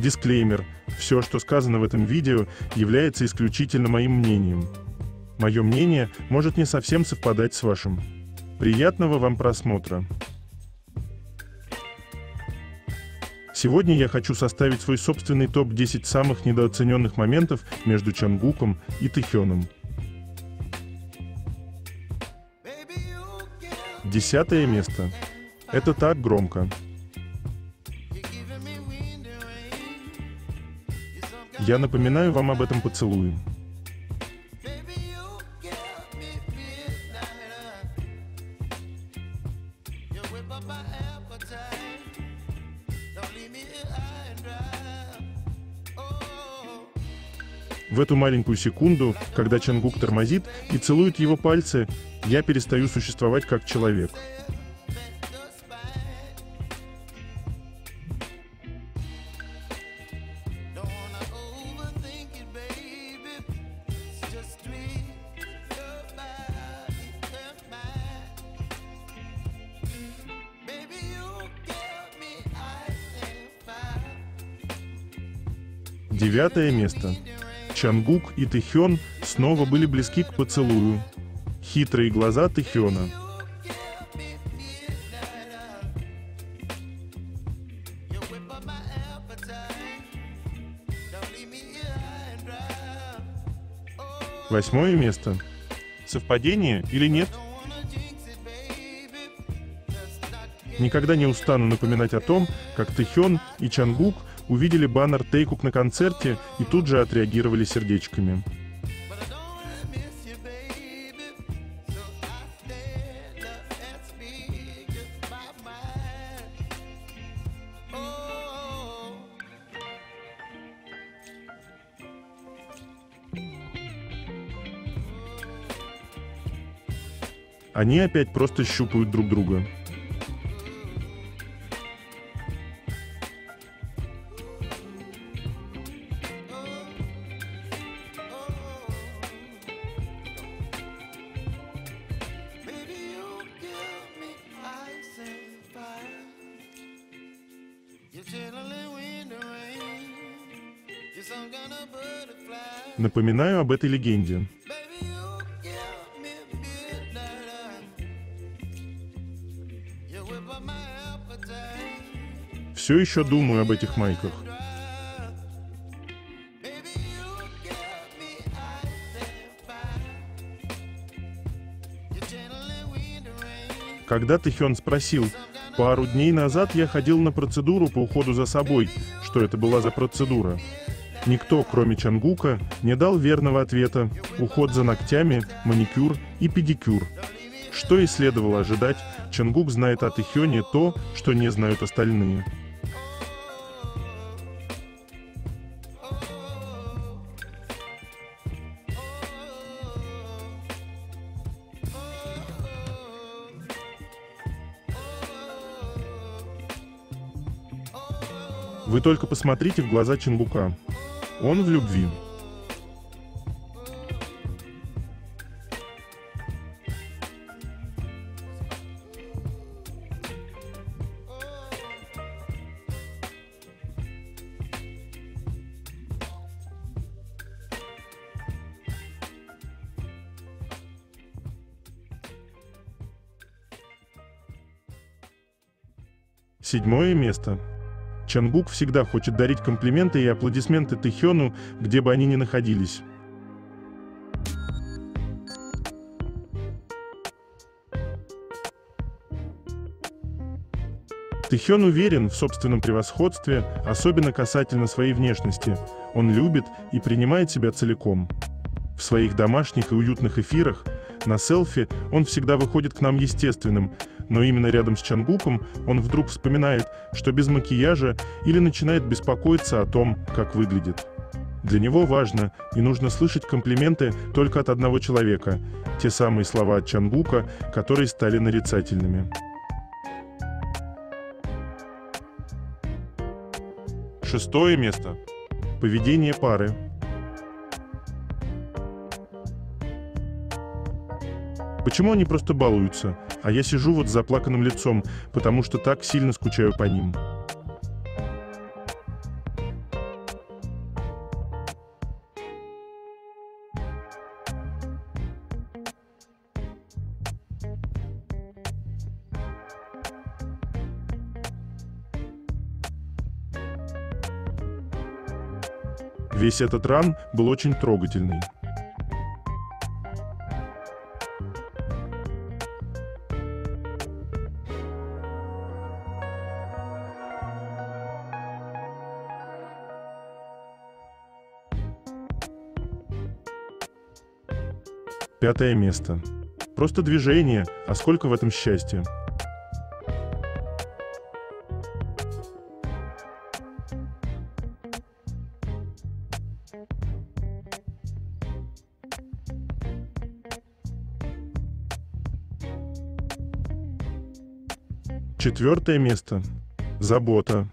Дисклеймер. Все, что сказано в этом видео, является исключительно моим мнением. Мое мнение может не совсем совпадать с вашим. Приятного вам просмотра. Сегодня я хочу составить свой собственный топ-10 самых недооцененных моментов между Чангуком и Тэхёном. 10 место. Это так громко. Я напоминаю вам об этом поцелуе. В эту маленькую секунду, когда Чангук тормозит и целует его пальцы, я перестаю существовать как человек. Девятое место. Чангук и Тэхён снова были близки к поцелую. Хитрые глаза Тэхёна. Восьмое место. Совпадение или нет? Никогда не устану напоминать о том, как Тэхён и Чангук увидели баннер Тэйкук на концерте и тут же отреагировали сердечками. Они опять просто щупают друг друга. Напоминаю об этой легенде. Все еще думаю об этих майках. Когда Тэхён спросил: «Пару дней назад я ходил на процедуру по уходу за собой. Что это была за процедура?» Никто, кроме Чангука, не дал верного ответа: уход за ногтями, маникюр и педикюр. Что и следовало ожидать, Чангук знает о Тэхёне то, что не знают остальные. Вы только посмотрите в глаза Чангука. Он в любви. Седьмое место. Чангук всегда хочет дарить комплименты и аплодисменты Тэхёну, где бы они ни находились. Тэхён уверен в собственном превосходстве, особенно касательно своей внешности. Он любит и принимает себя целиком. В своих домашних и уютных эфирах, на селфи он всегда выходит к нам естественным, но именно рядом с Чангуком он вдруг вспоминает, что без макияжа, или начинает беспокоиться о том, как выглядит. Для него важно и нужно слышать комплименты только от одного человека, те самые слова от Чангука, которые стали нарицательными. Шестое место. Поведение пары. Почему они просто балуются, а я сижу вот с заплаканным лицом, потому что так сильно скучаю по ним? Весь этот ран был очень трогательный. Пятое место. Просто движение, а сколько в этом счастья. Четвертое место. Забота.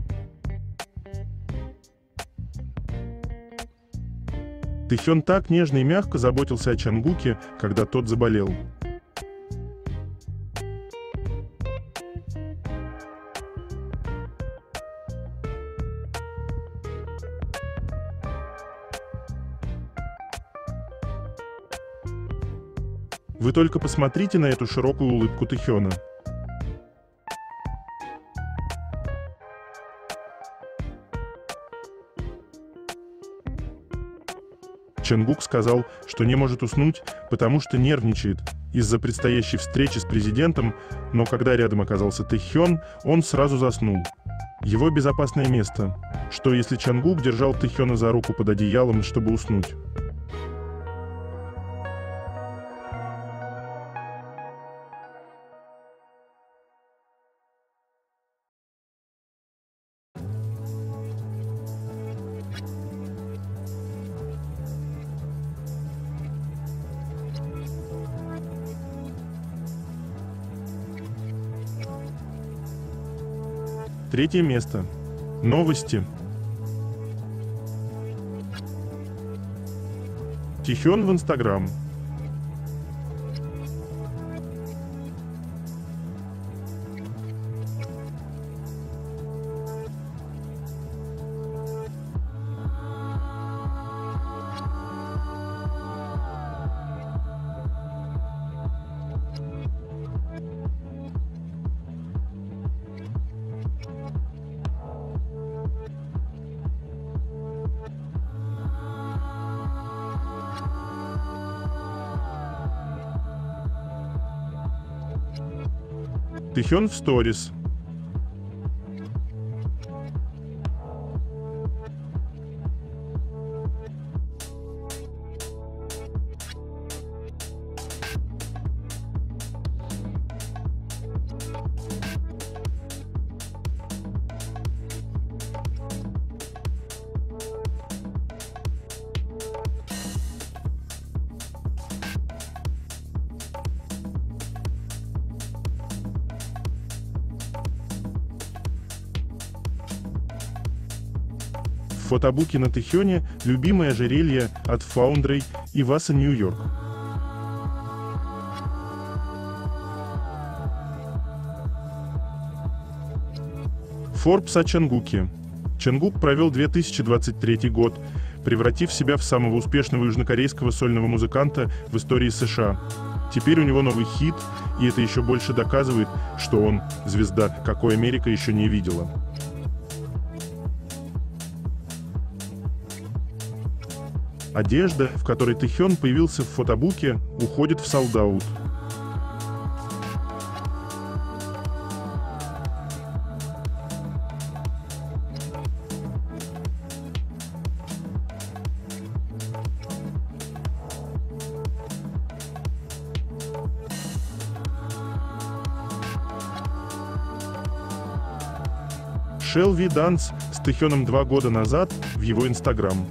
Тэхён так нежно и мягко заботился о Чангуке, когда тот заболел. Вы только посмотрите на эту широкую улыбку Тэхёна. Чангук сказал, что не может уснуть, потому что нервничает из-за предстоящей встречи с президентом, но когда рядом оказался Тэхён, он сразу заснул. Его безопасное место. Что если Чангук держал Тэхёна за руку под одеялом, чтобы уснуть? Третье место. Новости. Тэхён в Инстаграм. Тэхён в сторис. В фотобуке на Тэхёне любимое ожерелье от Foundry и Васа Нью-Йорк. Forbes о Чангуке. Чангук провел 2023 год, превратив себя в самого успешного южнокорейского сольного музыканта в истории США. Теперь у него новый хит, и это еще больше доказывает, что он звезда, какой Америка еще не видела. Одежда, в которой Тэхён появился в фотобуке, уходит в солд-аут. Шелви Данс с Тэхёном 2 года назад в его Инстаграм.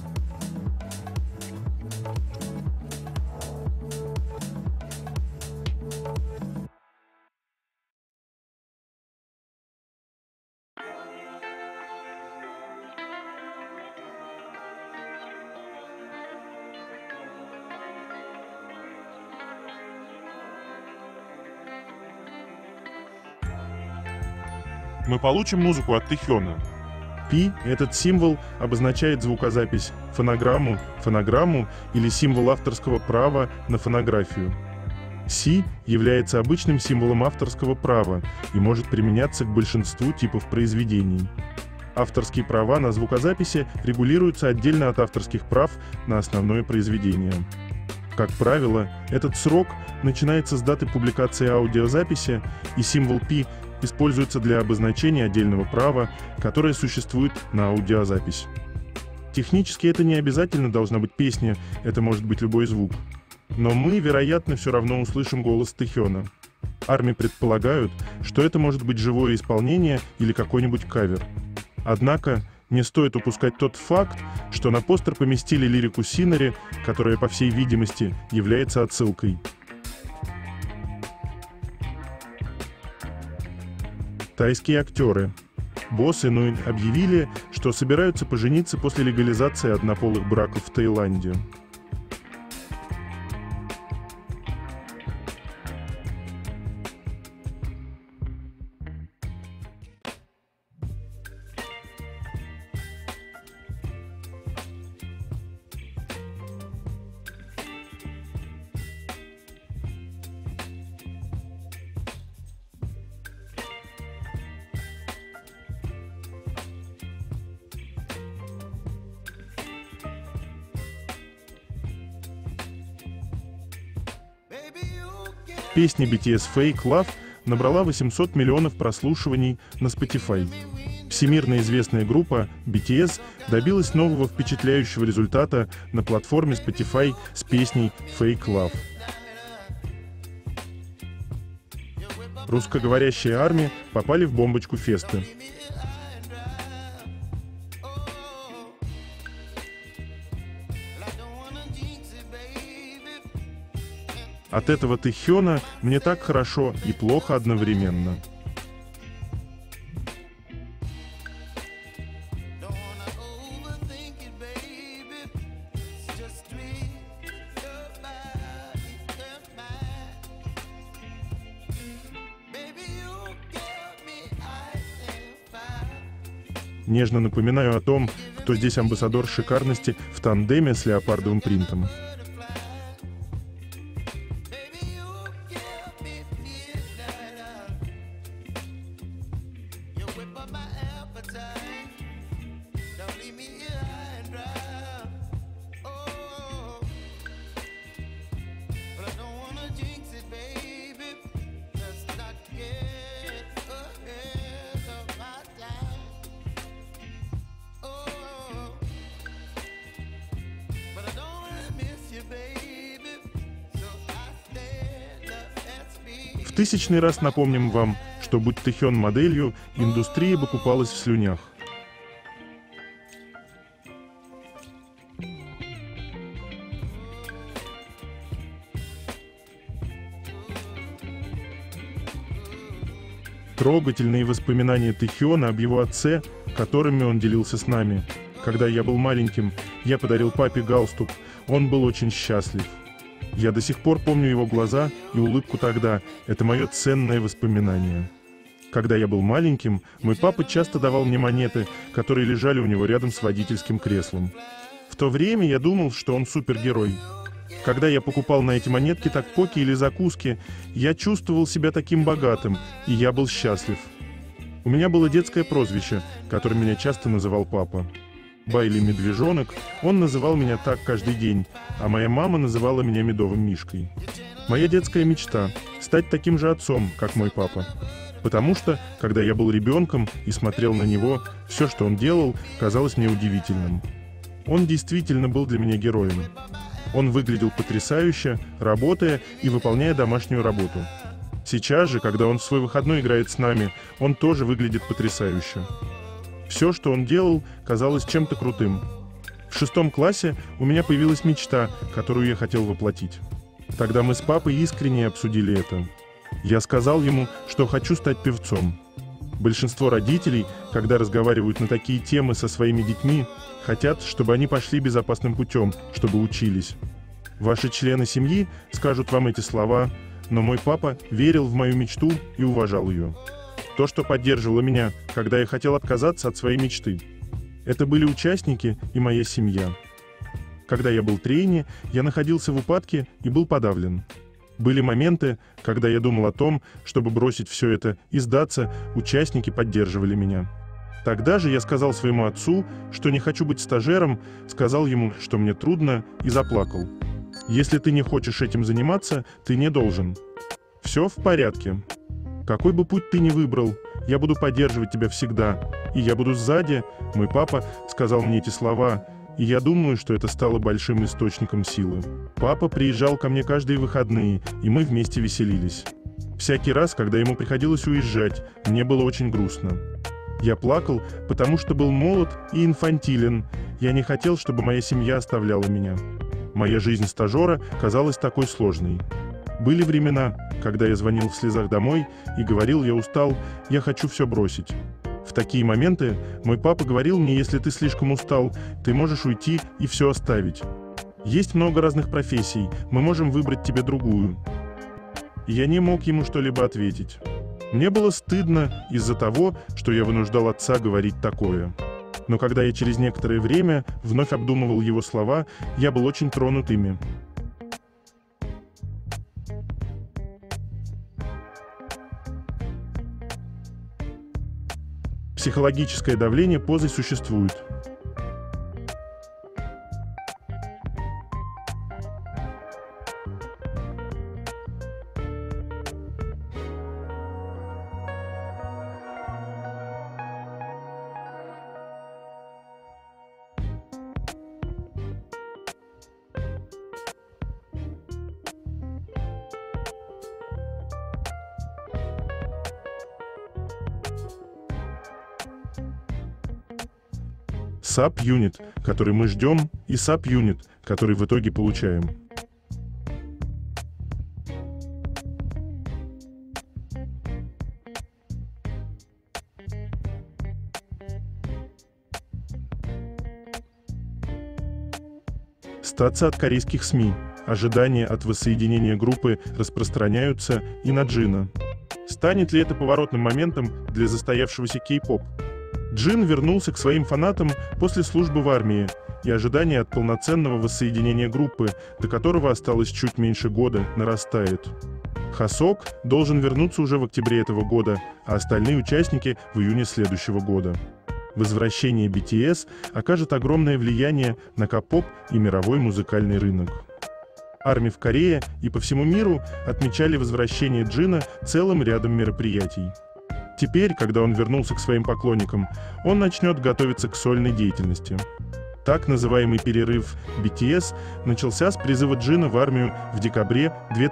Мы получим музыку от Тэхёна. Пи – этот символ обозначает звукозапись, фонограмму или символ авторского права на фонографию. Си является обычным символом авторского права и может применяться к большинству типов произведений. Авторские права на звукозаписи регулируются отдельно от авторских прав на основное произведение. Как правило, этот срок начинается с даты публикации аудиозаписи, и символ π используется для обозначения отдельного права, которое существует на аудиозапись. Технически это не обязательно должна быть песня, это может быть любой звук. Но мы, вероятно, все равно услышим голос Тэхёна. ARMY предполагают, что это может быть живое исполнение или какой-нибудь кавер. Однако не стоит упускать тот факт, что на постер поместили лирику Синнери, которая, по всей видимости, является отсылкой. Тайские актеры. Босс и Нуин объявили, что собираются пожениться после легализации однополых браков в Таиланде. Песня BTS Fake Love набрала 800 миллионов прослушиваний на Spotify. Всемирно известная группа BTS добилась нового впечатляющего результата на платформе Spotify с песней Fake Love. Русскоговорящие ARMY попали в бомбочку феста. От этого Тэхёна мне так хорошо и плохо одновременно. Нежно напоминаю о том, кто здесь амбассадор шикарности в тандеме с леопардовым принтом. В тысячный раз напомним вам, что будь Тэхён моделью, индустрия бы купалась в слюнях. Трогательные воспоминания Тэхёна об его отце, которыми он делился с нами. Когда я был маленьким, я подарил папе галстук, он был очень счастлив. Я до сих пор помню его глаза и улыбку тогда, это мое ценное воспоминание. Когда я был маленьким, мой папа часто давал мне монеты, которые лежали у него рядом с водительским креслом. В то время я думал, что он супергерой. Когда я покупал на эти монетки такпоки или закуски, я чувствовал себя таким богатым, и я был счастлив. У меня было детское прозвище, которым меня часто называл папа. Байли Медвежонок, он называл меня так каждый день, а моя мама называла меня Медовым Мишкой. Моя детская мечта – стать таким же отцом, как мой папа. Потому что, когда я был ребенком и смотрел на него, все, что он делал, казалось мне удивительным. Он действительно был для меня героем. Он выглядел потрясающе, работая и выполняя домашнюю работу. Сейчас же, когда он в свой выходной играет с нами, он тоже выглядит потрясающе. Все, что он делал, казалось чем-то крутым. В 6 классе у меня появилась мечта, которую я хотел воплотить. Тогда мы с папой искренне обсудили это. Я сказал ему, что хочу стать певцом. Большинство родителей, когда разговаривают на такие темы со своими детьми, хотят, чтобы они пошли безопасным путем, чтобы учились. Ваши члены семьи скажут вам эти слова, но мой папа верил в мою мечту и уважал ее. То, что поддерживало меня, когда я хотел отказаться от своей мечты. Это были участники и моя семья. Когда я был трейни, я находился в упадке и был подавлен. Были моменты, когда я думал о том, чтобы бросить все это и сдаться, участники поддерживали меня. Тогда же я сказал своему отцу, что не хочу быть стажером, сказал ему, что мне трудно, и заплакал. Если ты не хочешь этим заниматься, ты не должен. Все в порядке. Какой бы путь ты ни выбрал, я буду поддерживать тебя всегда. И я буду сзади. Мой папа сказал мне эти слова, и я думаю, что это стало большим источником силы. Папа приезжал ко мне каждые выходные, и мы вместе веселились. Всякий раз, когда ему приходилось уезжать, мне было очень грустно. Я плакал, потому что был молод и инфантилен. Я не хотел, чтобы моя семья оставляла меня. Моя жизнь стажера казалась такой сложной. Были времена, когда я звонил в слезах домой и говорил: я устал, я хочу все бросить. В такие моменты мой папа говорил мне: если ты слишком устал, ты можешь уйти и все оставить. Есть много разных профессий, мы можем выбрать тебе другую. Я не мог ему что-либо ответить. Мне было стыдно из-за того, что я вынуждал отца говорить такое. Но когда я через некоторое время вновь обдумывал его слова, я был очень тронут ими. Психологическое давление позой существует. Саб-юнит, который мы ждем, и саб-юнит, который в итоге получаем. Статсы от корейских СМИ. Ожидания от воссоединения группы распространяются и на Джина. Станет ли это поворотным моментом для застоявшегося кей-поп? Джин вернулся к своим фанатам после службы в армии, и ожидание от полноценного воссоединения группы, до которого осталось чуть меньше года, нарастает. Хасок должен вернуться уже в октябре этого года, а остальные участники в июне следующего года. Возвращение BTS окажет огромное влияние на К-поп и мировой музыкальный рынок. ARMY в Корее и по всему миру отмечали возвращение Джина целым рядом мероприятий. Теперь, когда он вернулся к своим поклонникам, он начнет готовиться к сольной деятельности. Так называемый перерыв BTS начался с призыва Джина в армию в декабре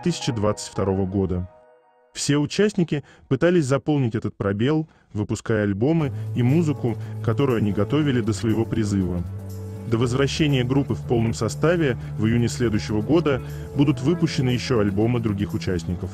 2022 года. Все участники пытались заполнить этот пробел, выпуская альбомы и музыку, которую они готовили до своего призыва. До возвращения группы в полном составе в июне следующего года будут выпущены еще альбомы других участников.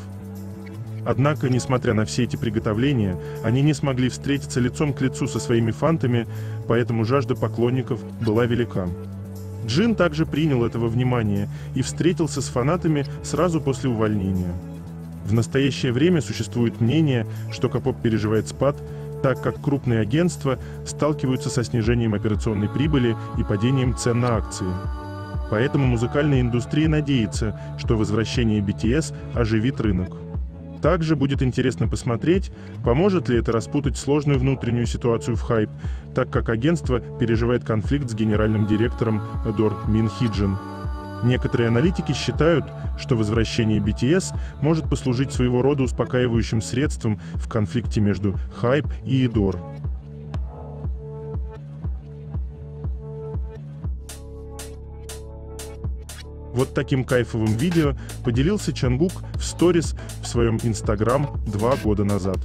Однако, несмотря на все эти приготовления, они не смогли встретиться лицом к лицу со своими фанатами, поэтому жажда поклонников была велика. Джин также принял это во внимание и встретился с фанатами сразу после увольнения. В настоящее время существует мнение, что К-поп переживает спад, так как крупные агентства сталкиваются со снижением операционной прибыли и падением цен на акции. Поэтому музыкальная индустрия надеется, что возвращение BTS оживит рынок. Также будет интересно посмотреть, поможет ли это распутать сложную внутреннюю ситуацию в HYBE, так как агентство переживает конфликт с генеральным директором Adore Min Hee-jin. Некоторые аналитики считают, что возвращение BTS может послужить своего рода успокаивающим средством в конфликте между HYBE и Adore. Вот таким кайфовым видео поделился Чангук в сторис в своем Instagram 2 года назад.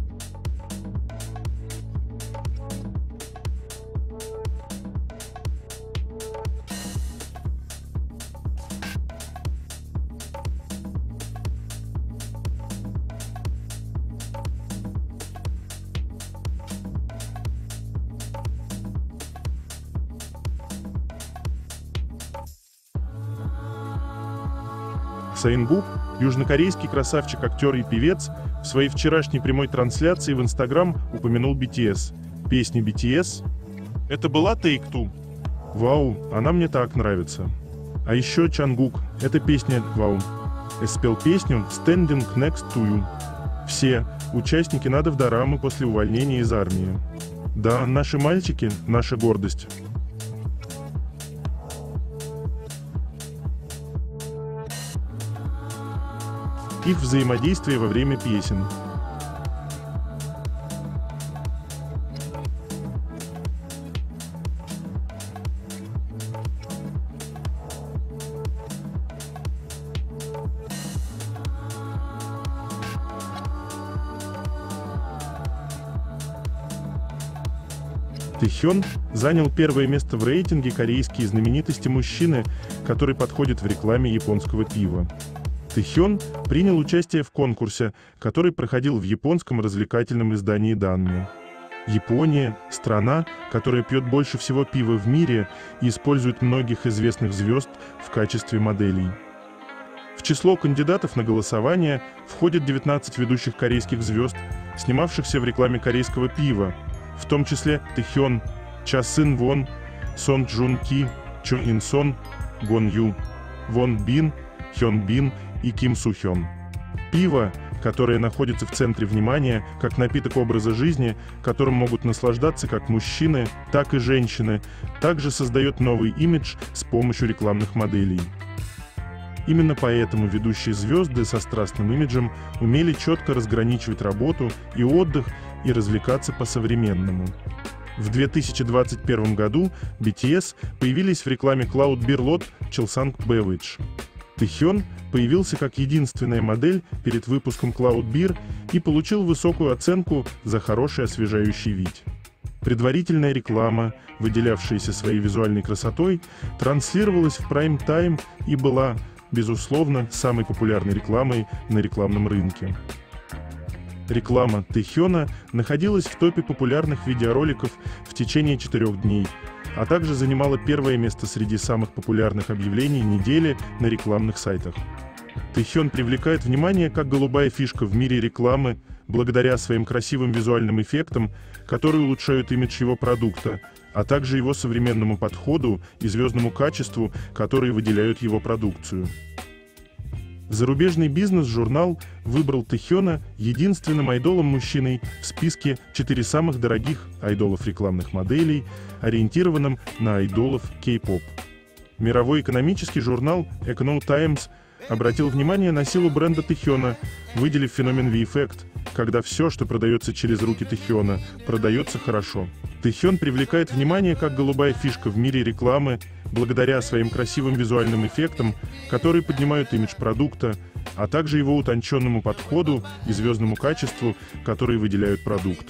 Саингук, южнокорейский красавчик-актер и певец, в своей вчерашней прямой трансляции в Instagram упомянул BTS. Песня BTS — это была Take Two. Вау, она мне так нравится. А еще Чангук, эта песня вау. Я спел песню Standing Next to You. Все участники надо в дорамы после увольнения из армии. Да, наши мальчики – наша гордость. Их взаимодействие во время песен. Тэхён занял первое место в рейтинге «Корейские знаменитости мужчины», который подходит в рекламе японского пива. Тэхён принял участие в конкурсе, который проходил в японском развлекательном издании «Данми». Япония – страна, которая пьет больше всего пива в мире и использует многих известных звезд в качестве моделей. В число кандидатов на голосование входят 19 ведущих корейских звезд, снимавшихся в рекламе корейского пива, в том числе Тэхён, Ча Сын Вон, Сон Джун Ки, Чо Ин Сон, Гон Ю, Вон Бин, Хён Бин и Ким Су Хён. Пиво, которое находится в центре внимания, как напиток образа жизни, которым могут наслаждаться как мужчины, так и женщины, также создает новый имидж с помощью рекламных моделей. Именно поэтому ведущие звезды со страстным имиджем умели четко разграничивать работу и отдых и развлекаться по-современному. В 2021 году BTS появились в рекламе Cloud Beer Lot Chilsang Beverage. Тэхён появился как единственная модель перед выпуском Cloud Beer и получил высокую оценку за хороший освежающий вид. Предварительная реклама, выделявшаяся своей визуальной красотой, транслировалась в прайм-тайм и была, безусловно, самой популярной рекламой на рекламном рынке. Реклама Тэхёна находилась в топе популярных видеороликов в течение 4 дней, а также занимала первое место среди самых популярных объявлений недели на рекламных сайтах. Тэхён привлекает внимание как голубая фишка в мире рекламы благодаря своим красивым визуальным эффектам, которые улучшают имидж его продукта, а также его современному подходу и звездному качеству, которые выделяют его продукцию. Зарубежный бизнес-журнал выбрал Тэхёна единственным айдолом-мужчиной в списке 4 самых дорогих айдолов рекламных моделей, ориентированным на айдолов кей-поп. Мировой экономический журнал Economic Times обратил внимание на силу бренда Тэхёна, выделив феномен V-эффект, когда все, что продается через руки Тэхёна, продается хорошо. Тэхён привлекает внимание как голубая фишка в мире рекламы благодаря своим красивым визуальным эффектам, которые поднимают имидж продукта, а также его утонченному подходу и звездному качеству, которые выделяют продукт.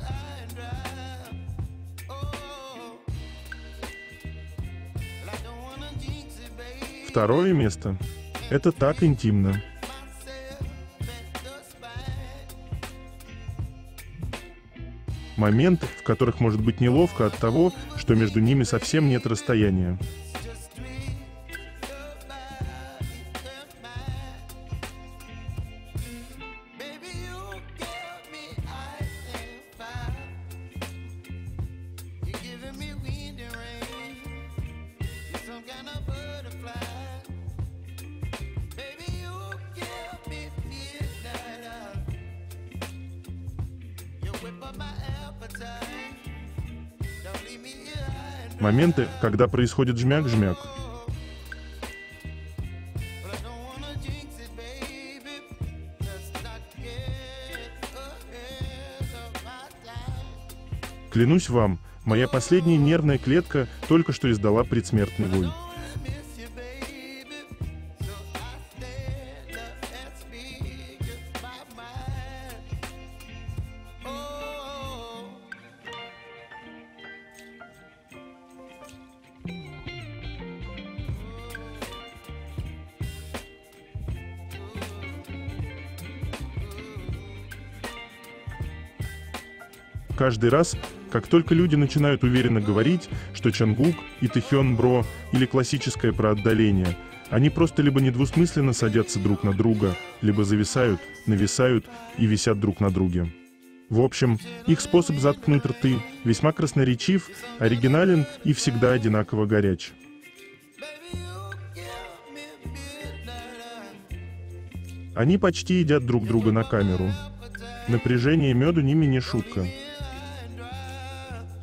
Второе место. Это так интимно. Моменты, в которых может быть неловко от того, что между ними совсем нет расстояния. Моменты, когда происходит жмяк-жмяк. Клянусь вам, моя последняя нервная клетка только что издала предсмертный вой. Каждый раз, как только люди начинают уверенно говорить, что Чангук и Тэхён бро или классическое про отдаление, они просто либо недвусмысленно садятся друг на друга, либо зависают, нависают и висят друг на друге. В общем, их способ заткнуть рты весьма красноречив, оригинален и всегда одинаково горяч. Они почти едят друг друга на камеру. Напряжение меду ними не шутка.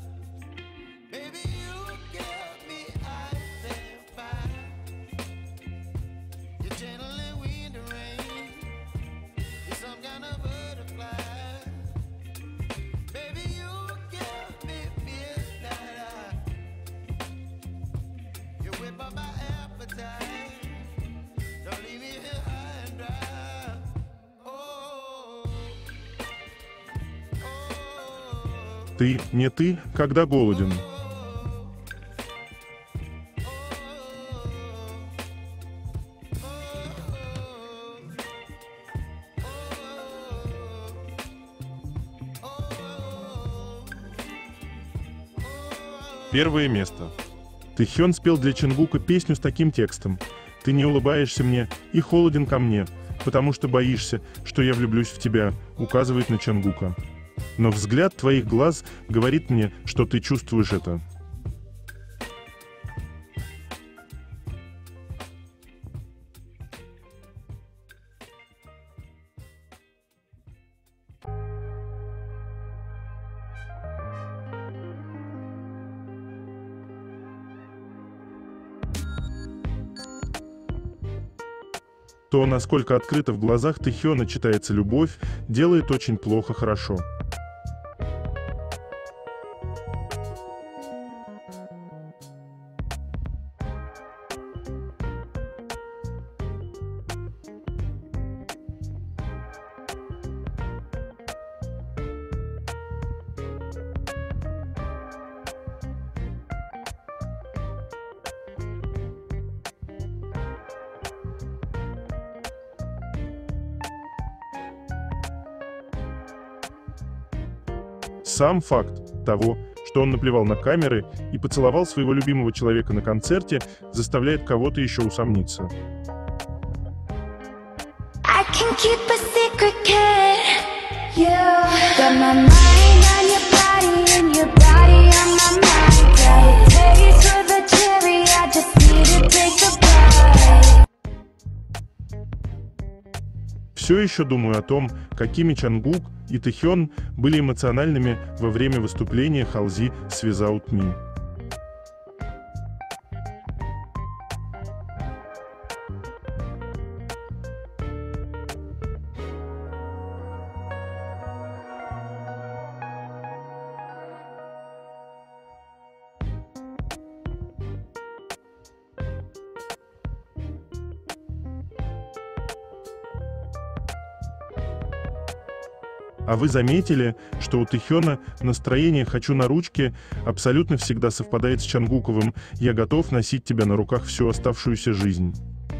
Ты, не ты, когда голоден. Первое место. Тэхён спел для Чонгука песню с таким текстом: «Ты не улыбаешься мне и холоден ко мне, потому что боишься, что я влюблюсь в тебя», указывает на Чонгука. Но взгляд твоих глаз говорит мне, что ты чувствуешь это. То, насколько открыто в глазах Тэхёна читается любовь, делает очень плохо хорошо. Сам факт того, что он наплевал на камеры и поцеловал своего любимого человека на концерте, заставляет кого-то еще усомниться. I can keep a secret, kid. You got my mind on your body and your body on my mind. Got a taste for the cherry, I just need to take a bite. Все еще думаю о том, какими Чонгук и Тэхён были эмоциональными во время выступления Halsey с Without Me. А вы заметили, что у Тэхёна настроение «хочу на ручке» абсолютно всегда совпадает с Чонгуковым «я готов носить тебя на руках всю оставшуюся жизнь».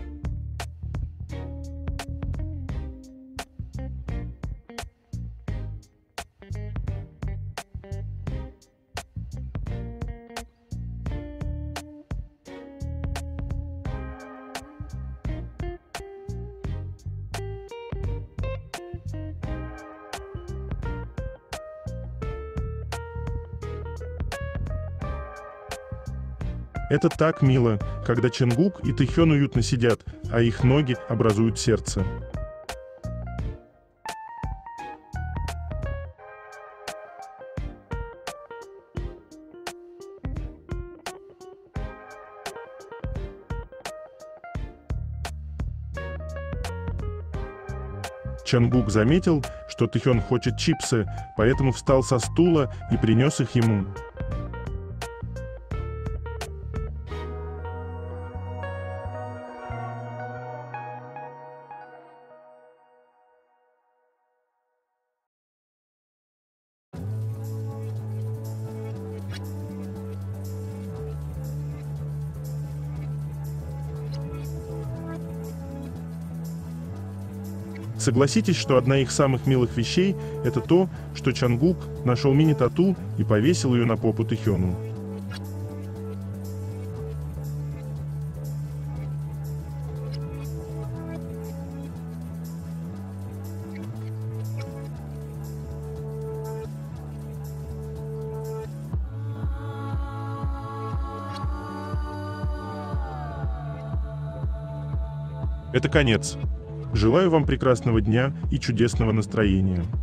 Это так мило, когда Чонгук и Тэхён уютно сидят, а их ноги образуют сердце. Чонгук заметил, что Тэхён хочет чипсы, поэтому встал со стула и принес их ему. Согласитесь, что одна из самых милых вещей – это то, что Чонгук нашел мини-тату и повесил ее на попу Тэхёну. Это конец. Желаю вам прекрасного дня и чудесного настроения.